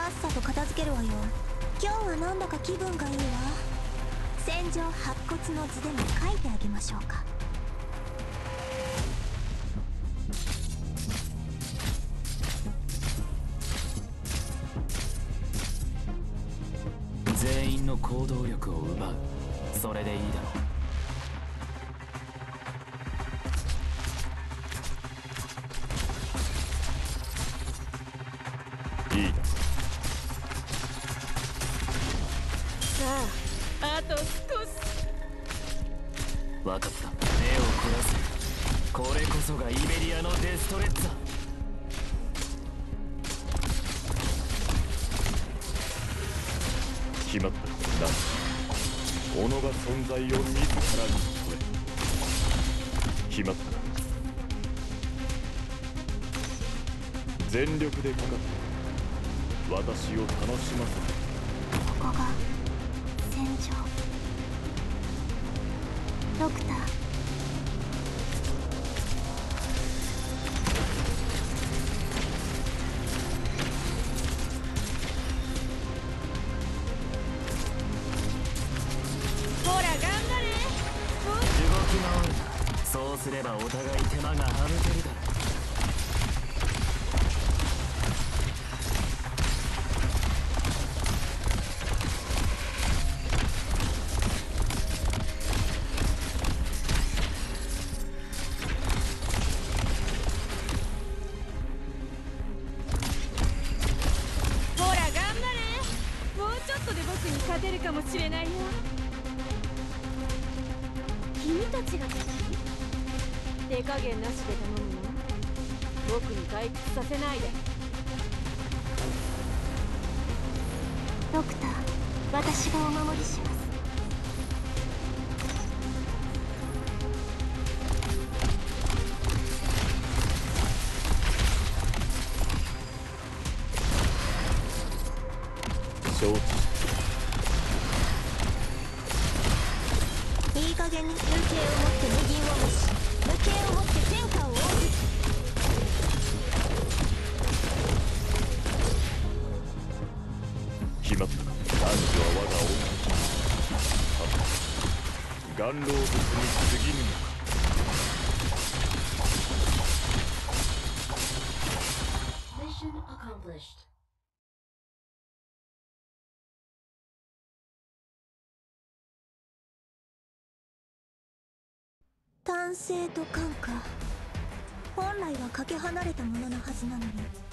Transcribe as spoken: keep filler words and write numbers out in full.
さっさと片付けるわよ。今日はなんだか気分がいいわ。戦場白骨の図でも書いてあげましょうか。 全員の行動力を奪う。それでいいだろう。いいだ。 さあ、あと少し。 分かった。目を凝らせ。これこそがイベリアのデストレッツァ。 決まった。だ己が存在を自らに問え。決まったな。全力でかかって私を楽しませて。 ここが戦場。ドクター、 ほら頑張れ。 動き回る。そうすればお互い手間が省けるだろう。 勝てるかもしれないよ。君たちが手加減なしで頼むの。僕に退屈させないで。 ドクター、私がお守りします。 承知。 いい加減に風景をもって無銀を無視、無形をもって天下を覆う。 決まったか。男女は我が恩人。さて、元老物に過ぎぬのか。 Mission accomplished. 単性と感か。本来はかけ離れたもののはずなのに、